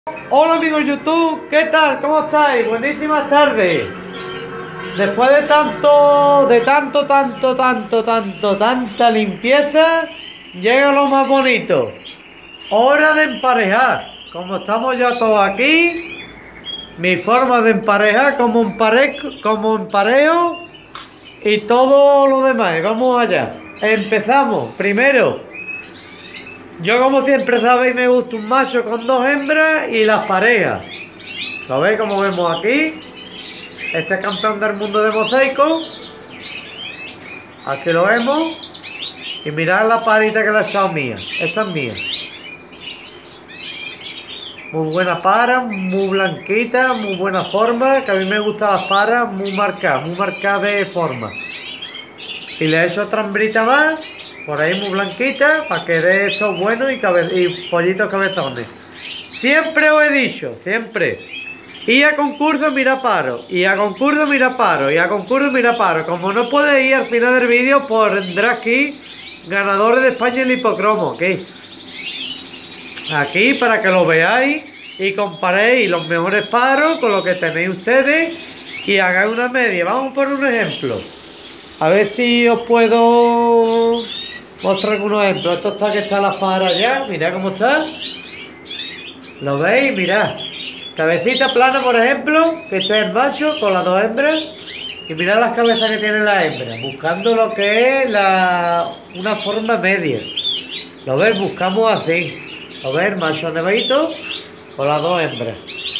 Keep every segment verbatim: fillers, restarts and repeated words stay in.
Hola amigos YouTube, ¿qué tal? ¿Cómo estáis? Buenísimas tardes. Después de tanto, de tanto, tanto, tanto, tanto, tanta limpieza, llega lo más bonito. Hora de emparejar. Como estamos ya todos aquí, mi forma de emparejar como emparejo, como empareo y todo lo demás. Vamos allá. Empezamos. Primero, yo como siempre sabéis me gusta un macho con dos hembras y las parejas. ¿Lo veis como vemos aquí? Este es campeón del mundo de mosaico. Aquí lo vemos. Y mirad la parita que le ha echado mía. Esta es mía. Muy buena para, muy blanquita, muy buena forma. Que a mí me gustan las paras muy marcadas, muy marcadas de forma. Y le he hecho otra hembrita más. Por ahí muy blanquita, para que dé estos buenos y, y pollitos cabezones. Siempre os he dicho, siempre. Y a concurso mira paro, y a concurso mira paro, y a concurso mira paro. Como no puede ir al final del vídeo, pondré aquí ganadores de España en el hipocromo, ¿ok? Aquí para que lo veáis y comparéis los mejores paros con lo que tenéis ustedes y hagáis una media. Vamos por un ejemplo. A ver si os puedo mostrar algunos ejemplos. Esto está que está las paras ya. Mirad cómo está. ¿Lo veis? Mirad. Cabecita plana, por ejemplo, que este es el macho con las dos hembras. Y mirad las cabezas que tienen las hembras. Buscando lo que es la una forma media. ¿Lo veis? Buscamos así. ¿Lo veis? El macho nevadito con las dos hembras.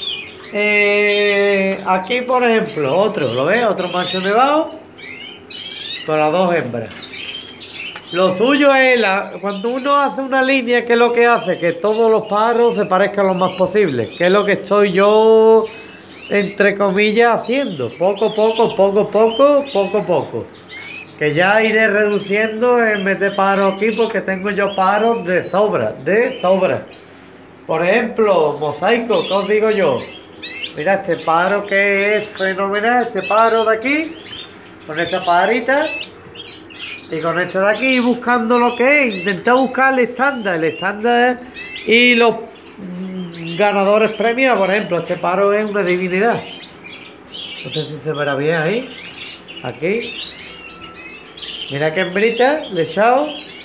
Eh, aquí, por ejemplo, otro. ¿Lo veis? Otro macho nevado con las dos hembras. Lo suyo es la, cuando uno hace una línea, que es lo que hace que todos los paros se parezcan lo más posible, que es lo que estoy yo entre comillas haciendo, poco poco, poco poco, poco poco, que ya iré reduciendo en vez de paros aquí porque tengo yo paros de sobra, de sobra. Por ejemplo, mosaico, ¿qué os digo yo? Mira este paro que es fenomenal, este paro de aquí, con esta parita. Y con este de aquí buscando lo que es, intentar buscar el estándar, el estándar y los mmm, ganadores premios. Por ejemplo, este paro es una divinidad. No sé si se verá bien ahí. Aquí. Mira qué hembrita le he echado.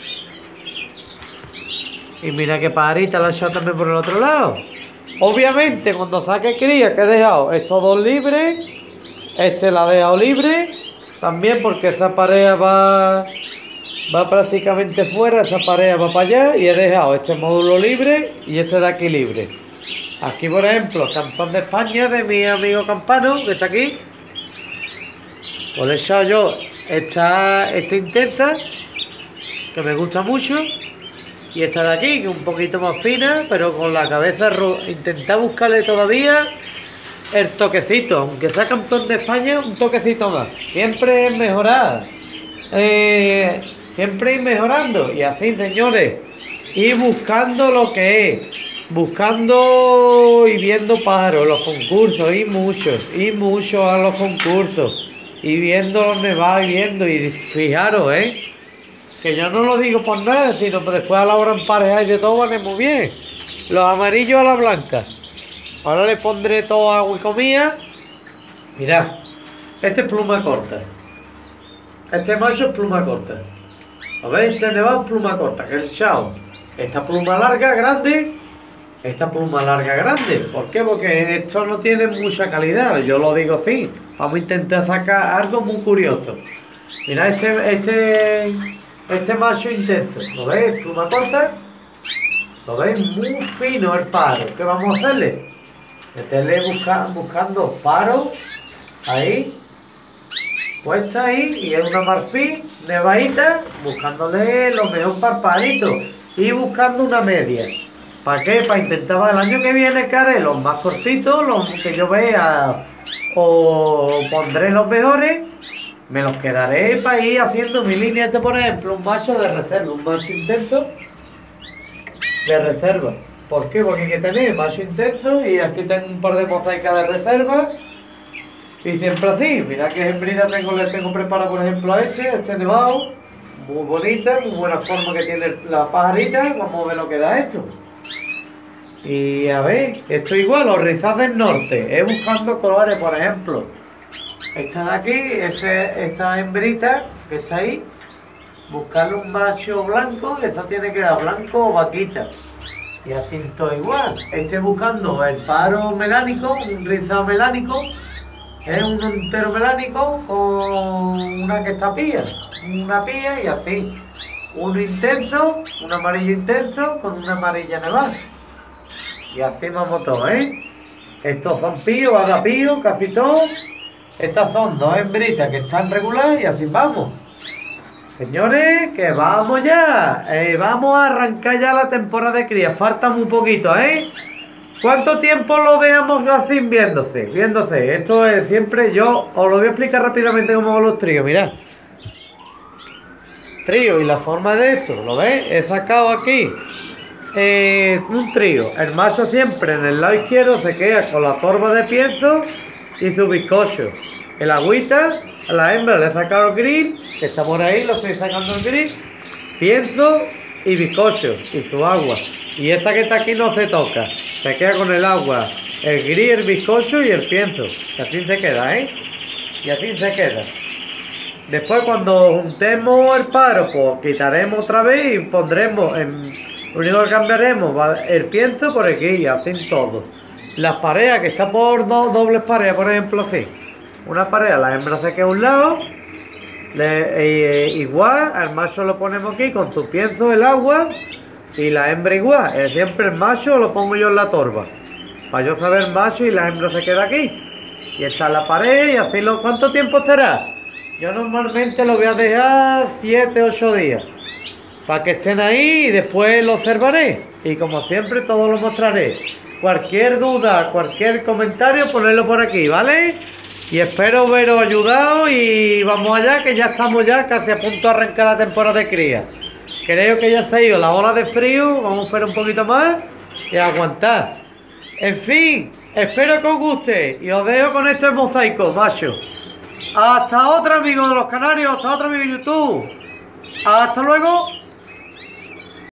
Y mira qué parita le he echado también por el otro lado. Obviamente cuando saque cría que he dejado estos dos libres, este la he dejado libre. También porque esa pareja va, va prácticamente fuera, esa pareja va para allá y he dejado este módulo libre y este de aquí libre. Aquí por ejemplo, campeón de España de mi amigo Campano, que está aquí. Pues he echado yo esta, esta intensa, que me gusta mucho, y esta de aquí, que es un poquito más fina, pero con la cabeza roja. Intentar buscarle todavía el toquecito, aunque sea campeón de España, un toquecito más. Siempre es mejorar. Eh, siempre ir mejorando. Y así, señores, ir buscando lo que es. Buscando y viendo pájaros, los concursos, y muchos, y muchos a los concursos. Y viendo dónde va, y viendo, y fijaros, ¿eh? Que yo no lo digo por nada, sino que después a la hora en pareja y de todo van muy bien. Los amarillos a la blanca. Ahora le pondré todo agua y comida. Mirad, este es pluma corta. Este macho es pluma corta. ¿Lo veis? Este nevado es pluma corta, que es el chao. Esta pluma larga, grande. Esta pluma larga, grande. ¿Por qué? Porque esto no tiene mucha calidad. Yo lo digo así. Vamos a intentar sacar algo muy curioso. Mirad este, este, este macho intenso. ¿Lo veis? Pluma corta. ¿Lo veis? Muy fino el paro. ¿Qué vamos a hacerle? Meterle busca, buscando paros ahí, puesta ahí, y es una marfil nevadita, buscándole lo mejor para el parito y buscando una media. ¿Para qué? Para intentar el año que viene, que haré los más cortitos, los que yo vea, o pondré los mejores, me los quedaré para ir haciendo mi línea. Este, por ejemplo, un macho de reserva, un macho intenso de reserva. ¿Por qué? Porque hay que tener macho intenso y aquí tengo un par de mosaicas de reserva y siempre así. Mira qué hembrita tengo, le tengo preparado, por ejemplo, a este, este nevado, muy bonita, muy buena forma que tiene la pajarita. Vamos a ver lo que da esto. Y a ver, esto igual, los rizos del norte. Es buscando colores, por ejemplo. Esta de aquí, ese, esta hembrita que está ahí. Buscarle un macho blanco, esta tiene que dar blanco o vaquita. Y así todo igual. Estoy buscando el paro melánico, un rizado melánico. Es un entero melánico con una que está pía. Una pía y así. Uno intenso, un amarillo intenso con una amarilla nevada. Y así vamos todos, ¿eh? Estos son píos, agapíos, casi todos. Estas son dos hembritas que están regulares y así vamos. Señores, que vamos ya. Eh, vamos a arrancar ya la temporada de cría. Falta muy poquito, ¿eh? ¿Cuánto tiempo lo dejamos así viéndose? Viéndose. Esto es siempre yo... Os lo voy a explicar rápidamente cómo hago los tríos, mirad. Trío y la forma de esto, ¿lo veis? He sacado aquí eh, un trío. El macho siempre en el lado izquierdo se queda con la torba de pienso y su bizcocho. El agüita, a la hembra le he sacado el gris, que está por ahí, lo estoy sacando el gris, pienso y bizcocho y su agua. Y esta que está aquí no se toca, se queda con el agua, el gris, el bizcocho y el pienso. Y así se queda, ¿eh? Y así se queda. Después cuando juntemos el paro, pues quitaremos otra vez y pondremos, en, lo único que cambiaremos va el pienso por aquí y así todo. Las parejas que está por do, dobles parejas, por ejemplo, así. Una pareja, la hembra se queda a un lado, le, e, igual al macho lo ponemos aquí con su pienso, el agua, y la hembra igual. Eh, siempre el macho lo pongo yo en la torba, para yo saber el macho y la hembra se queda aquí. Y está la pareja y así lo... ¿Cuánto tiempo estará? Yo normalmente lo voy a dejar siete ocho días para que estén ahí y después lo observaré. Y como siempre todo lo mostraré. Cualquier duda, cualquier comentario, ponerlo por aquí, ¿vale? Y espero veros ayudado y vamos allá que ya estamos ya casi a punto de arrancar la temporada de cría. Creo que ya se ha ido la ola de frío, vamos a esperar un poquito más y a aguantar. En fin, espero que os guste y os dejo con este mosaico, macho. Hasta otra, amigos de los canarios, hasta otra, amigos de YouTube. Hasta luego.